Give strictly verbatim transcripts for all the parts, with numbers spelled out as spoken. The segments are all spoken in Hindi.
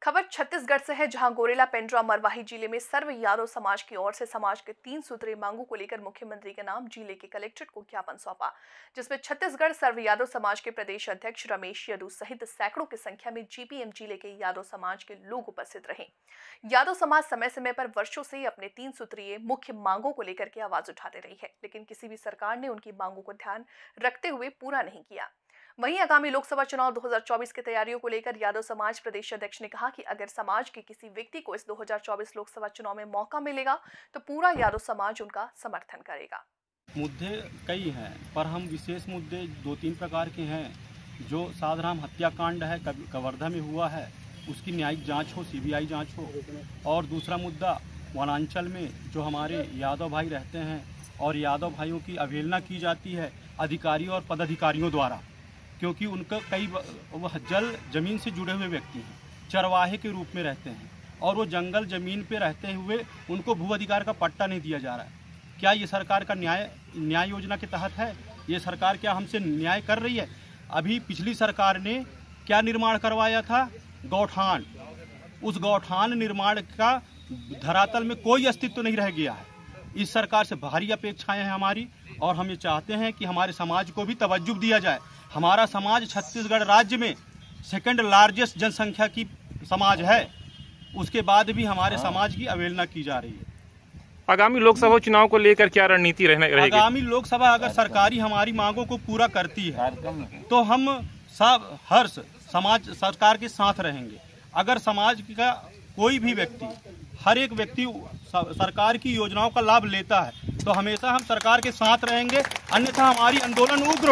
खबर छत्तीसगढ़ से है, जहां गोरेला पेंड्रा मरवाही जिले में सर्व यादव समाज की ओर से समाज के तीन सूत्रीय मांगों को लेकर मुख्यमंत्री के नाम जिले के कलेक्ट्रेट को ज्ञापन सौंपा, जिसमें छत्तीसगढ़ सर्व यादव समाज के प्रदेश अध्यक्ष रमेश यदू सहित सैकड़ों की संख्या में जीपीएम जिले के यादव समाज के लोग उपस्थित रहे। यादव समाज समय समय पर वर्षों से अपने तीन सूत्रीय मुख्य मांगों को लेकर के आवाज उठाते रही है, लेकिन किसी भी सरकार ने उनकी मांगों को ध्यान रखते हुए पूरा नहीं किया। वहीं आगामी लोकसभा चुनाव दो हज़ार चौबीस की तैयारियों को लेकर यादव समाज प्रदेश अध्यक्ष ने कहा कि अगर समाज के किसी व्यक्ति को इस दो हज़ार चौबीस लोकसभा चुनाव में मौका मिलेगा तो पूरा यादव समाज उनका समर्थन करेगा। मुद्दे कई हैं, पर हम विशेष मुद्दे दो तीन प्रकार के हैं। जो साधारण हत्याकांड है कवर्धा में हुआ है, उसकी न्यायिक जांच हो, सीबीआई जांच हो। और दूसरा मुद्दा वनांचल में जो हमारे यादव भाई रहते हैं और यादव भाइयों की अवहेलना की जाती है अधिकारियों और पदाधिकारियों द्वारा, क्योंकि उनका कई वह जल जमीन से जुड़े हुए व्यक्ति हैं, चरवाहे के रूप में रहते हैं और वो जंगल जमीन पे रहते हुए उनको भू अधिकार का पट्टा नहीं दिया जा रहा है। क्या ये सरकार का न्याय न्याय योजना के तहत है? ये सरकार क्या हमसे न्याय कर रही है? अभी पिछली सरकार ने क्या निर्माण करवाया था? गौठान। उस गौठान निर्माण का धरातल में कोई अस्तित्व नहीं रह गया है। इस सरकार से भारी अपेक्षाएं हैं हमारी, और हम ये चाहते हैं कि हमारे समाज को भी तवज्जो दिया जाए। हमारा समाज छत्तीसगढ़ राज्य में सेकंड लार्जेस्ट जनसंख्या की समाज है, उसके बाद भी हमारे समाज की अवहेलना की जा रही है। आगामी लोकसभा चुनाव को लेकर क्या रणनीति रहने रहेगी? आगामी लोकसभा अगर सरकारी हमारी मांगों को पूरा करती है तो हम सब हर्ष समाज सरकार के साथ रहेंगे। अगर समाज का कोई भी व्यक्ति, हर एक व्यक्ति सरकार की योजनाओं का लाभ लेता है तो हमेशा हम सरकार के साथ रहेंगे, अन्यथा हमारी आंदोलन उग्र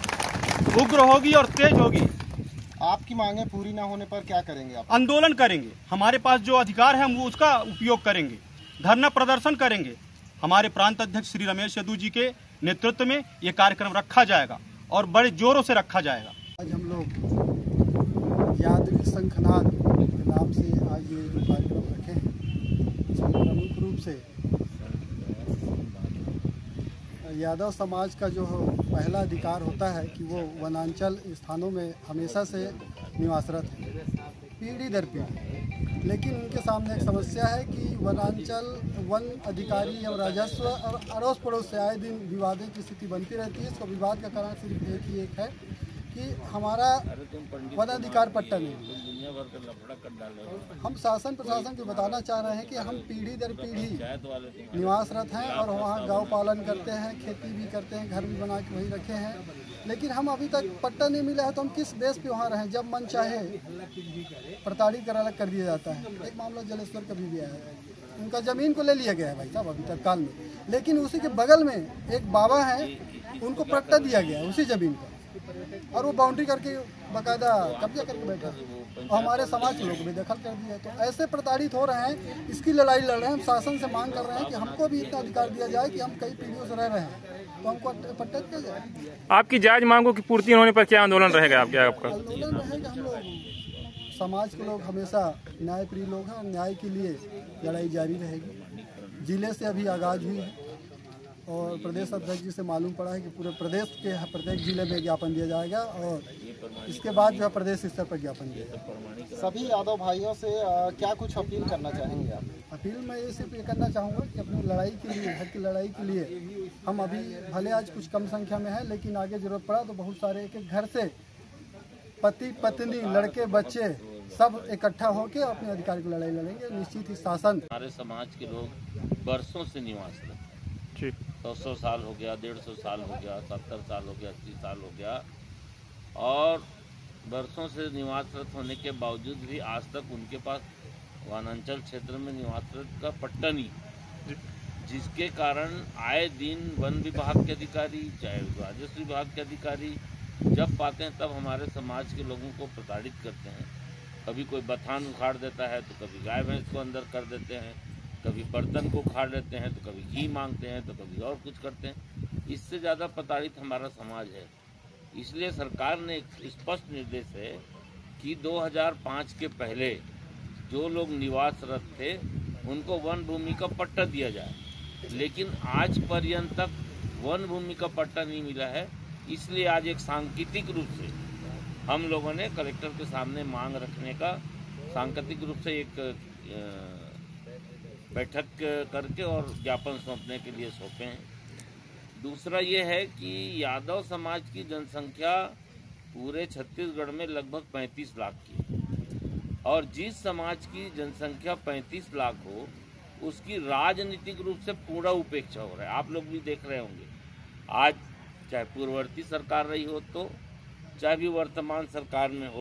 होगी उग्र होगी और तेज होगी। आपकी मांगें पूरी ना होने पर क्या करेंगे आप? आंदोलन करेंगे। हमारे पास जो अधिकार है हम वो उसका उपयोग करेंगे, धरना प्रदर्शन करेंगे। हमारे प्रांत अध्यक्ष श्री रमेश यदू जी के नेतृत्व में ये कार्यक्रम रखा जाएगा और बड़े जोरों से रखा जाएगा। आज हम लोग यादवी शंखनाद के नाम से आज ये जो कार्यक्रम रखे हैं, इसमें प्रमुख रूप से यादव समाज का जो पहला अधिकार होता है कि वो वनांचल स्थानों में हमेशा से निवासरत है, पीढ़ी दर पीढ़ी। लेकिन उनके सामने एक समस्या है कि वनांचल वन अधिकारी और राजस्व और अड़ोस पड़ोस से आए दिन विवादों की स्थिति बनती रहती है। इसका विवाद का कारण सिर्फ एक ही एक है कि हमारा वन अधिकार पट्टा नहीं। हम शासन प्रशासन को बताना चाह रहे हैं कि हम पीढ़ी दर पीढ़ी निवासरत हैं और वहाँ गौ पालन करते हैं, खेती भी करते हैं, घर भी बना के वही रखे हैं, लेकिन हम अभी तक पट्टा नहीं मिला है तो हम किस बेस पे वहाँ रहें? जब मन चाहे प्रताड़ित कर अलग कर दिया जाता है। एक मामला जलेश्वर का भी आया है, उनका ज़मीन को ले लिया गया है भाई साहब अभी तक काल में, लेकिन उसी के बगल में एक बाबा हैं, उनको पट्टा दिया गया है उसी ज़मीन का, और वो बाउंड्री करके बाकायदा कब्जा करके बैठा है और हमारे समाज के लोग भी दखल कर दिया। तो ऐसे प्रताड़ित हो रहे हैं, इसकी लड़ाई लड़ रहे हैं। हम शासन से मांग कर रहे हैं कि हमको भी इतना अधिकार दिया जाए कि हम कई पीढ़ियों से रह रहे हैं तो हमको पट्टा दिया जाए। आपकी जायज मांगों की पूर्ति होने पर क्या आंदोलन रहेगा? आप क्या आपका आंदोलन रहेगा? हम लोग समाज के लोग हमेशा न्याय प्रिय लोग हैं, न्याय के लिए लड़ाई जारी रहेगी। जिले से अभी आगाज हुई है और प्रदेश अध्यक्ष जी से मालूम पड़ा है कि पूरे प्रदेश के प्रत्येक जिले में ज्ञापन दिया जाएगा और इसके बाद जो है प्रदेश स्तर पर ज्ञापन दिया जाएगा। सभी यादव भाइयों से आ, क्या कुछ अपील करना चाहेंगे आप? अपील मैं ये सिर्फ ये करना चाहूँगा कि अपनी लड़ाई के लिए, हक की लड़ाई के लिए हम अभी भले आज कुछ कम संख्या में है, लेकिन आगे जरूरत पड़ा तो बहुत सारे एक एक घर से पति पत्नी लड़के बच्चे सब इकट्ठा होकर अपने अधिकार की लड़ाई लड़ेंगे। निश्चित ही शासन, हमारे समाज के लोग बरसों से निवास करते, सौ सौ साल हो गया, डेढ़ सौ साल हो गया, सत्तर साल हो गया, अस्सी साल हो गया, और बरसों से निवासरत होने के बावजूद भी आज तक उनके पास वनांचल क्षेत्र में निवासरत का पट्टा नहीं, जिसके कारण आए दिन वन विभाग के अधिकारी चाहे राजस्व विभाग के अधिकारी जब पाते हैं तब हमारे समाज के लोगों को प्रताड़ित करते हैं। कभी कोई बथान उखाड़ देता है तो कभी गाय भैंस को अंदर कर देते हैं, कभी बर्तन को उखाड़ लेते हैं तो कभी घी मांगते हैं तो कभी और कुछ करते हैं। इससे ज़्यादा प्रताड़ित हमारा समाज है। इसलिए सरकार ने एक स्पष्ट निर्देश है कि दो हज़ार पाँच के पहले जो लोग निवासरत थे उनको वन भूमि का पट्टा दिया जाए, लेकिन आज पर्यंत तक वन भूमि का पट्टा नहीं मिला है। इसलिए आज एक सांकेतिक रूप से हम लोगों ने कलेक्टर के सामने मांग रखने का सांकेतिक रूप से एक बैठक करके और ज्ञापन सौंपने के लिए सौंपे हैं। दूसरा ये है कि यादव समाज की जनसंख्या पूरे छत्तीसगढ़ में लगभग पैंतीस लाख की है और जिस समाज की जनसंख्या पैंतीस लाख हो उसकी राजनीतिक रूप से पूरा उपेक्षा हो रहा है। आप लोग भी देख रहे होंगे, आज चाहे पूर्ववर्ती सरकार रही हो तो चाहे भी वर्तमान सरकार में हो,